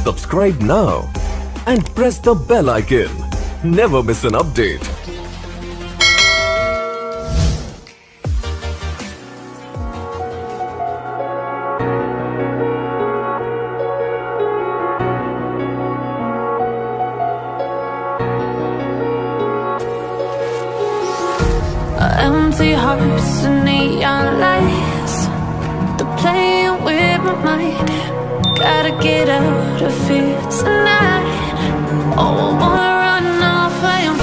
Subscribe now and press the bell icon. Never miss an update. Empty hearts and neon lights, they're playing with my mind. Gotta get out of here tonight. Oh, I wanna run off and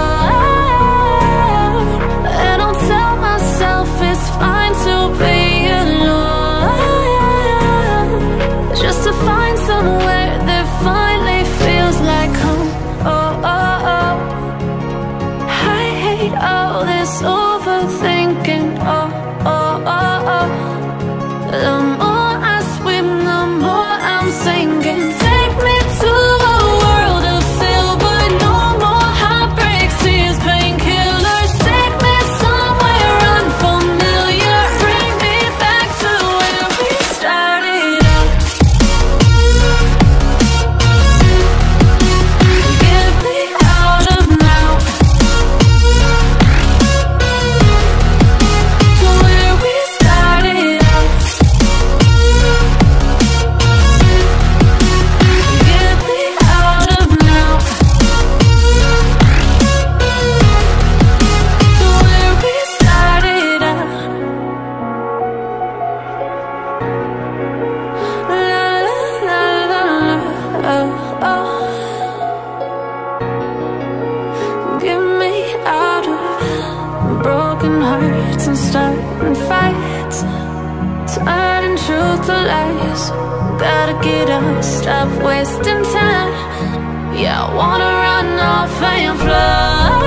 fly, and I'll tell myself it's fine to be alone, just to find somewhere that finally feels like home. Oh, oh, oh. I hate all this overthinking. Oh, oh, oh, oh. The more I swim, the more I'm sinking. Take me to a world of silver. No more heartbreaks, tears, painkillers. Take me somewhere unfamiliar. Bring me back to where we started out. Get me out of now, to where we started out. Get me out of now, to where we started out. La la la la la, oh, oh. Get me out of broken hearts and starting fights, turning truth to lies. Gotta get up, stop wasting time. Yeah, I wanna run off and fly,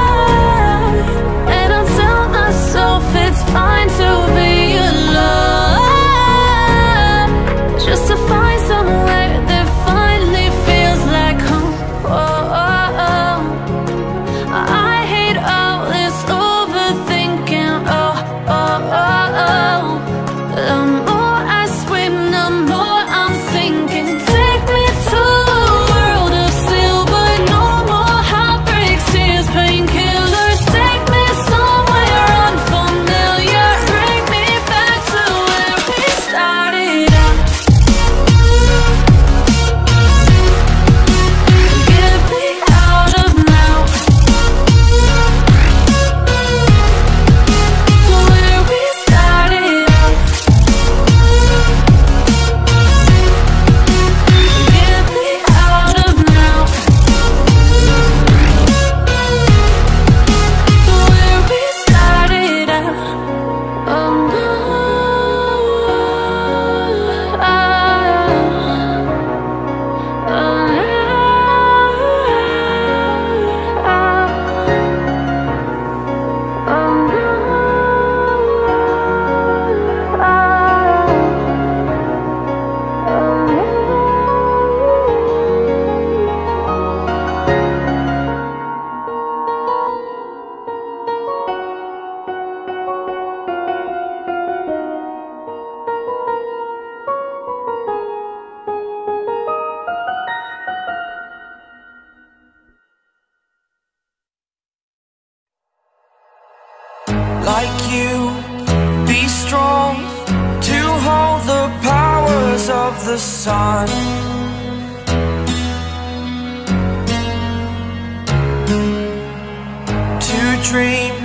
and I'll tell myself it's fine to be alone, just to find somewhere that finally feels like home. Oh, oh, oh. I hate all this overthinking. Oh, oh, oh, oh. The more I swim, the more I'm sinking. Take me to a world of silver. No more heartbreaks, tears, painkillers. Take me somewhere unfamiliar. Bring me back to where we started out. Get me out of now, to where we started out. Get me out of now, to where we started out. Oh no, oh, like you, be strong to hold the powers of the sun. To dream